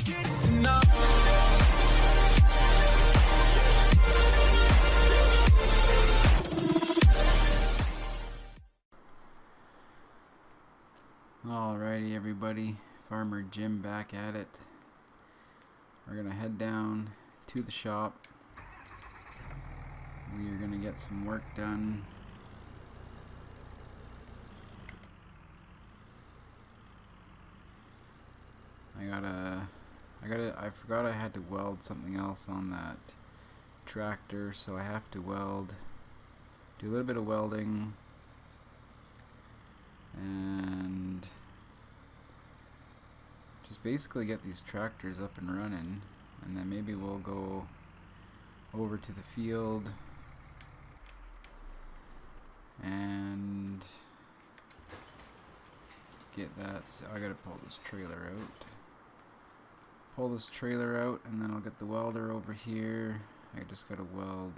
get it tonight. Alrighty everybody, Farmer Jim back at it. We're gonna head down to the shop. We are gonna get some work done. I forgot I had to weld something else on that tractor, so I have to do a little bit of welding and just basically get these tractors up and running, and then maybe we'll go over to the field and get that. So I gotta pull this trailer out. And then I'll get the welder over here. I just gotta weld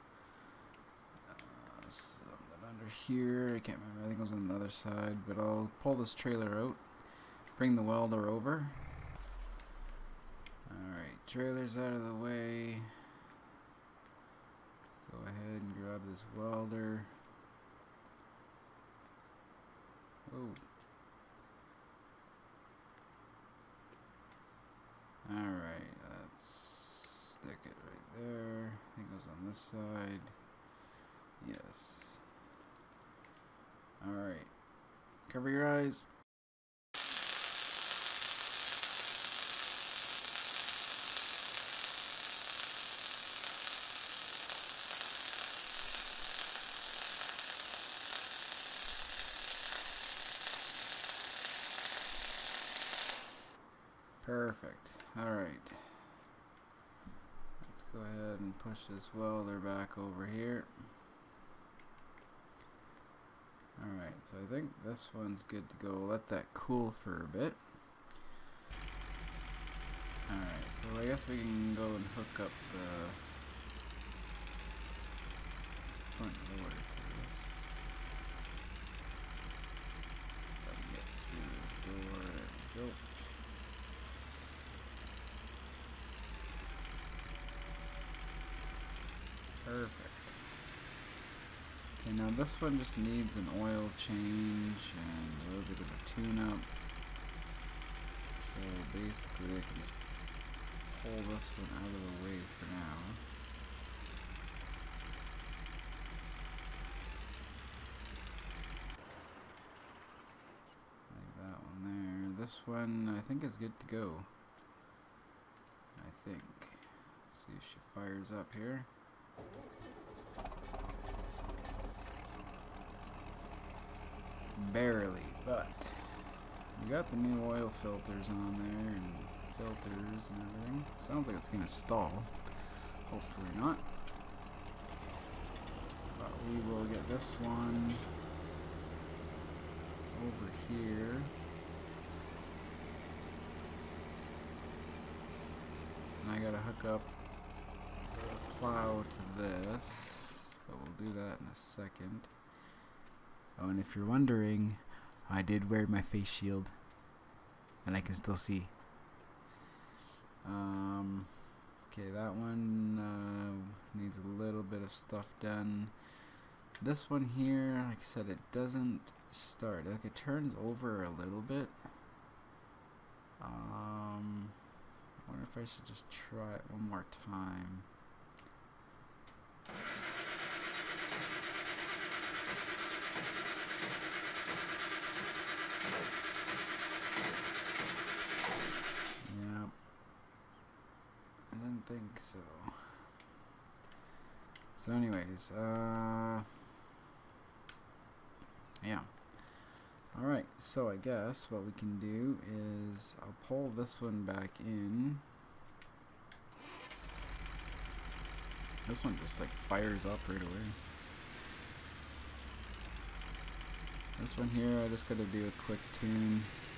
something under here. I can't remember, I think it was on the other side, but I'll pull this trailer out, bring the welder over. Alright, trailer's out of the way. Go ahead and grab this welder. Oh. Alright, let's stick it right there. I think it goes on this side. Yes. Alright. Cover your eyes. Perfect. Alright. Let's go ahead and push this welder back over here. Alright, so I think this one's good to go. Let that cool for a bit. Alright, so I guess we can go and hook up the front door to this. If I can get through the door. There we go. Perfect. Okay, now this one just needs an oil change and a little bit of a tune-up. So basically I can just pull this one out of the way for now. Like that one there. This one I think is good to go. I think. See if she fires up here. Barely, but we got the new oil filters on there and filters and everything. Sounds like it's gonna stall. Hopefully not. But we will get this one over here. And I gotta hook up the plow to this, but we'll do that in a second. Oh, and if you're wondering, I did wear my face shield, and I can still see. Okay, that one needs a little bit of stuff done. This one here, like I said, it doesn't start. Like, it turns over a little bit. I wonder if I should just try it one more time. Think so. So anyways, yeah. Alright, so I guess what we can do is I'll pull this one back in. This one just like fires up right away. This one here, I just gotta do a quick tune.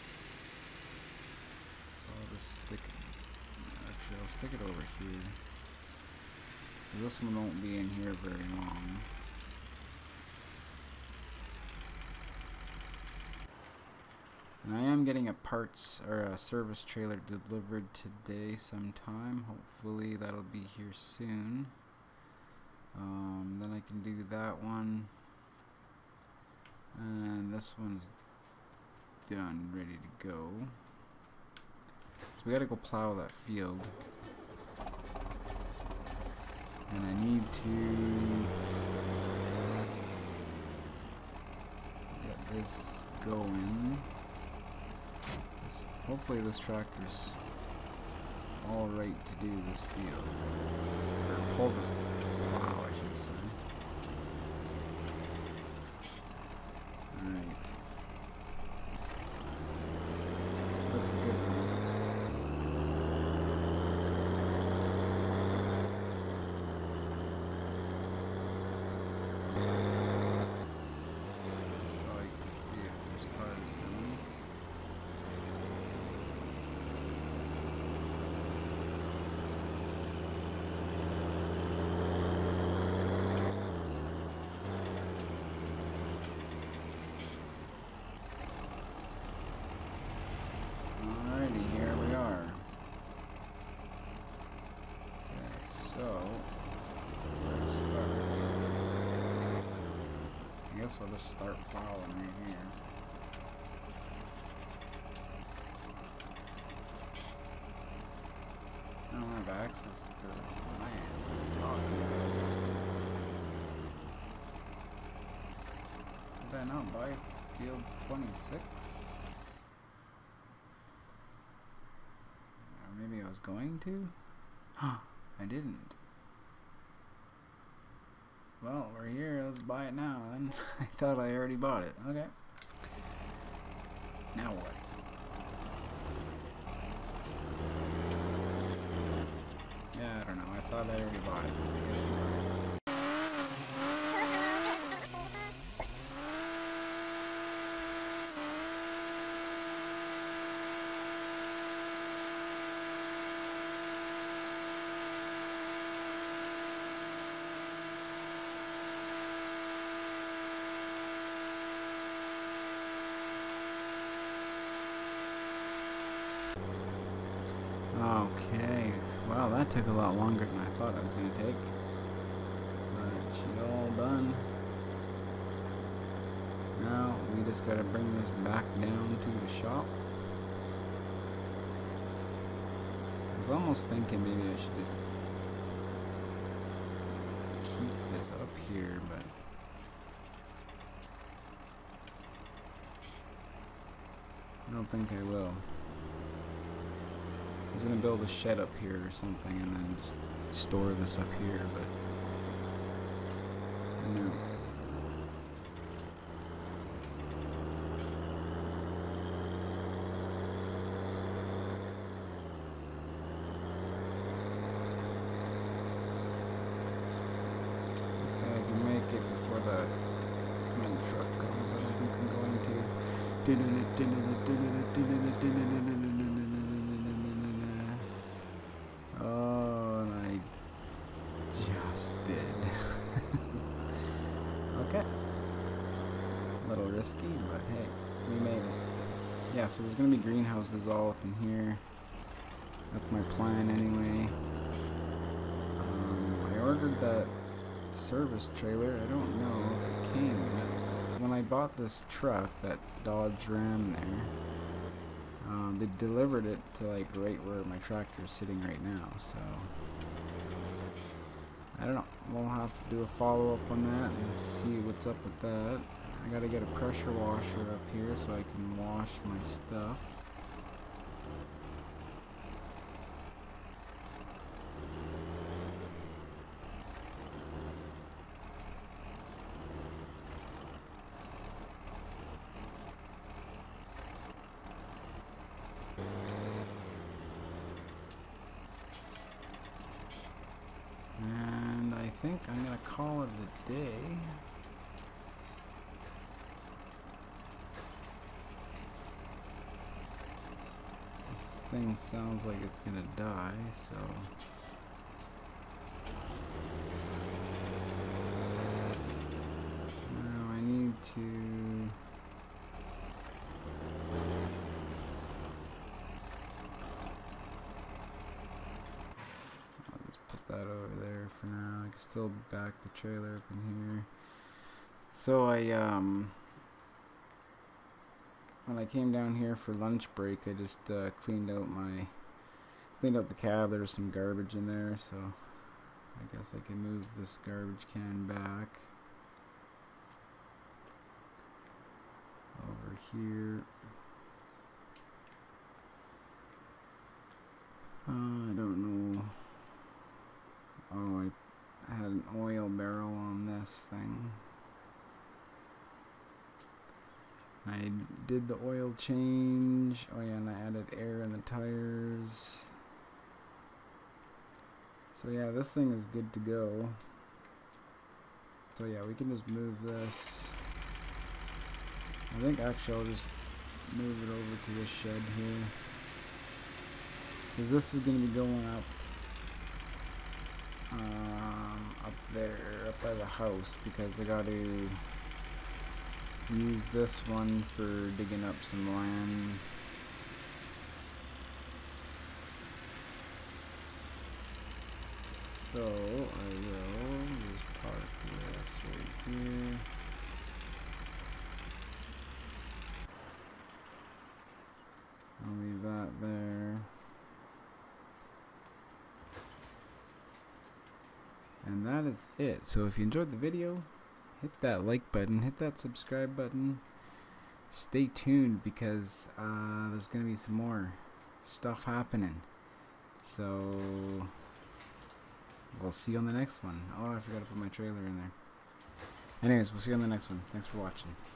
So I'll just stick it. Actually, I'll stick it over here. This one won't be in here very long. And I am getting a parts or a service trailer delivered today sometime. Hopefully that'll be here soon. Then I can do that one. And this one's done, ready to go. So we gotta go plow that field. And I need to get this going. Hopefully this tractor's alright to do this field. Or pull this plow, I should say. Alright. Looks good. So I can see if there's cars coming. Alrighty, here we are. Okay, so let's start. I guess we'll just start plowing right here. I don't have access to the land. What are you talking about? Did I not buy field 26? Maybe I was going to? I didn't. Well, we're here. Let's buy it now then. I thought I already bought it. Okay. Now what? Yeah, I don't know. I thought I already bought it. I guess not. Okay, well that took a lot longer than I thought it was going to take, but she's all done. Now we just got to bring this back down to the shop. I was almost thinking maybe I should just keep this up here, but I don't think I will. I was going to build a shed up here or something and then just store this up here, but no. If I can make it before the cement truck comes, I don't think I'm going to. Oh, and I just did. Okay. A little risky, but hey, we made it. Yeah, so there's going to be greenhouses all up in here. That's my plan anyway. I ordered that service trailer. I don't know if it came yet. When I bought this truck, that Dodge Ram there, they delivered it to like right where my tractor is sitting right now, so I don't know. We'll have to do a follow-up on that and see what's up with that. I gotta get a pressure washer up here so I can wash my stuff. And I think I'm gonna call it a day. This thing sounds like it's gonna die, so now I need to still back the trailer up in here. So I when I came down here for lunch break, I just cleaned out the cab. There was some garbage in there, so I guess I can move this garbage can back over here. I don't know. Oh, I had an oil barrel on this thing. I did the oil change. Oh yeah, and I added air in the tires. So yeah, this thing is good to go. So yeah, we can just move this. I think actually I'll just move it over to this shed here, because this is going to be going up there, up by the house, because I got to use this one for digging up some land. So I will just park this right here. I'll leave that there. And that is it. So if you enjoyed the video, hit that like button, hit that subscribe button. Stay tuned, because there's going to be some more stuff happening. So we'll see you on the next one. Oh, I forgot to put my trailer in there. Anyways, we'll see you on the next one. Thanks for watching.